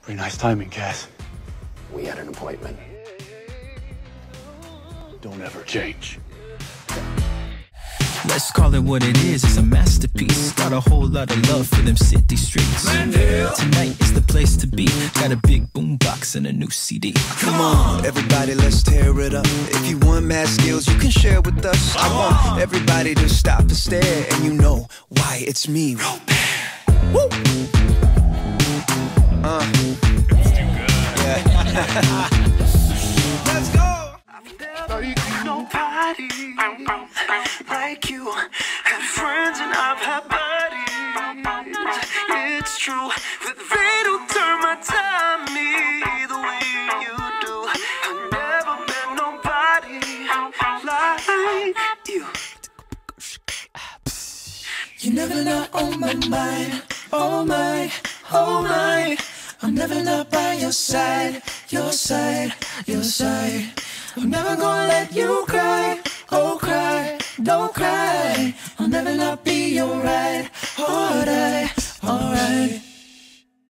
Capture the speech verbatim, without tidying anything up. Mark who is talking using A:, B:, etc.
A: Pretty nice timing, Cass.
B: We had an appointment.
A: Don't ever change.
C: Let's call it what it is, it's a masterpiece. Got a whole lot of love for them city streets. Tonight is the place to be. Got a big boombox and a new C D.
D: Come on, everybody, let's tear it up. If you want mad skills, you can share with us. I want everybody to stop and stare, and you know why it's me, Robert. Woo! Uh. It's too good. Yeah. Let's go! Nobody like you. Had friends and I've had buddies. It's true, but they don't turn my time me the way you do. I've never met nobody like you. You never not on my mind. Oh my, oh my. I'm never not by your side, your side, your side. I'm never gonna let you cry.